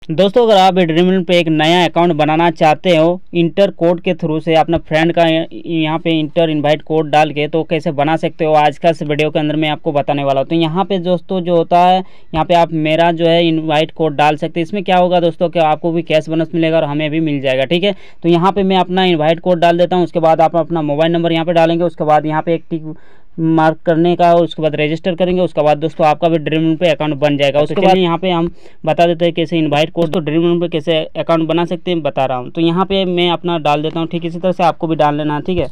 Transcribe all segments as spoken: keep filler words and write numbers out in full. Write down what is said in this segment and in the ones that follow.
दोस्तों अगर आप ड्रीम इलेवन पे एक नया अकाउंट बनाना चाहते हो इंटर कोड के थ्रू से अपना फ्रेंड का यहाँ पे इंटर इनवाइट कोड डाल के, तो कैसे बना सकते हो आज का इस वीडियो के अंदर मैं आपको बताने वाला हूँ। तो यहाँ पे दोस्तों जो होता है, यहाँ पे आप मेरा जो है इनवाइट कोड डाल सकते हैं। इसमें क्या होगा दोस्तों कि आपको भी कैश बोनस मिलेगा और हमें भी मिल जाएगा। ठीक है, तो यहाँ पे मैं अपना इन्वाइट कोड डाल देता हूँ। उसके बाद आप अपना मोबाइल नंबर यहाँ पे डालेंगे। उसके बाद यहाँ पे एक टिक मार्क करने का, उसके बाद रजिस्टर करेंगे। उसके बाद दोस्तों आपका भी ड्रीम इलेवन पे अकाउंट बन जाएगा। उसके बाद यहाँ पे हम बता देते हैं कैसे इनवाइट कोड तो ड्रीम इलेवन पे कैसे अकाउंट बना सकते हैं बता रहा हूँ। तो यहाँ पे मैं अपना डाल देता हूँ। ठीक इसी तरह से आपको भी डाल लेना है। ठीक है,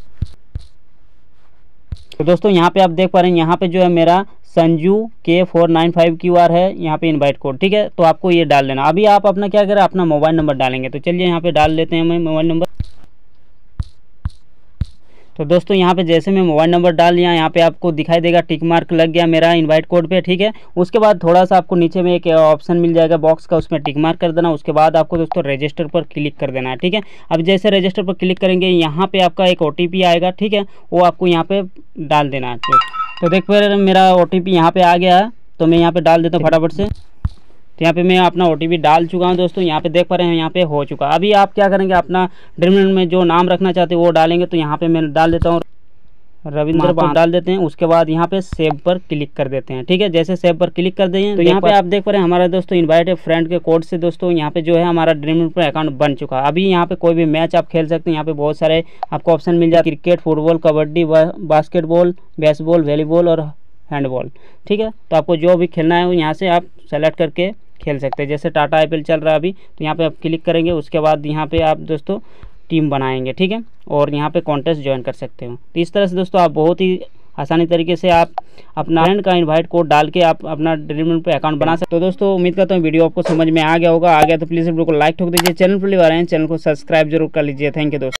तो दोस्तों यहाँ पे आप देख पा रहे हैं, यहाँ पे जो है मेरा Sanju K four nine five Q R है यहाँ पे इनवाइट कोड। ठीक है, तो आपको ये डाल देना। अभी आप अपना क्या करें, अपना मोबाइल नंबर डालेंगे। तो चलिए यहाँ पे डाल लेते हैं मैं मोबाइल नंबर। तो दोस्तों यहाँ पे जैसे मैं मोबाइल नंबर डाल दिया, यहाँ पे आपको दिखाई देगा टिक मार्क लग गया मेरा इनवाइट कोड पे। ठीक है, उसके बाद थोड़ा सा आपको नीचे में एक ऑप्शन मिल जाएगा बॉक्स का, उसमें टिक मार्क कर देना। उसके बाद आपको दोस्तों रजिस्टर पर क्लिक कर देना है। ठीक है, अब जैसे रजिस्टर पर क्लिक करेंगे यहाँ पे आपका एक ओ टी पी आएगा। ठीक है, वो आपको यहाँ पे डाल देना है। तो देख फिर मेरा ओ टी पी यहाँ पे आ गया है, तो मैं यहाँ पे डाल देता हूँ फटाफट से। तो यहाँ पे मैं अपना ओ टी पी डाल चुका हूँ दोस्तों। यहाँ पे देख पा रहे हैं यहाँ पे हो चुका। अभी आप क्या करेंगे, अपना ड्रीम इलेवन में जो नाम रखना चाहते हैं वो डालेंगे। तो यहाँ पे मैं डाल देता हूँ रविंद्र बान डाल देते हैं। उसके बाद यहाँ पे सेव पर क्लिक कर देते हैं। ठीक है, जैसे सेव पर क्लिक कर देंगे तो यहाँ पे आप देख पा रहे हैं हमारा दोस्तों इनवाइट फ्रेंड के कोड से दोस्तों यहाँ पे जो है हमारा ड्रीम इलेवन पे अकाउंट बन चुका है। अभी यहाँ पे कोई भी मैच आप खेल सकते हैं। यहाँ पे बहुत सारे आपको ऑप्शन मिल जाए, cricket, football, kabaddi, basketball, baseball, volleyball और हैंडबॉल। ठीक है, तो आपको जो भी खेलना है वो यहाँ से आप सेलेक्ट करके खेल सकते हैं। जैसे टाटा आई पी एल चल रहा है अभी, तो यहाँ पे आप क्लिक करेंगे। उसके बाद यहाँ पे आप दोस्तों टीम बनाएंगे। ठीक है, और यहाँ पे कॉन्टेस्ट ज्वाइन कर सकते हो। तो इस तरह से दोस्तों आप बहुत ही आसानी तरीके से आप अपना फ्रेंड का इनवाइट कोड डाल के आप अपना ड्रीम इलेवन पे अकाउंट बना सकते हो। तो दोस्तों उम्मीद करता हूँ वीडियो आपको समझ में आ गया होगा। आ गया तो प्लीज़ वीडियो को लाइक ठोक दीजिए। चैनल पर आ रहे हैं, चैनल को सब्सक्राइब जरूर कर लीजिए। थैंक यू दोस्तों।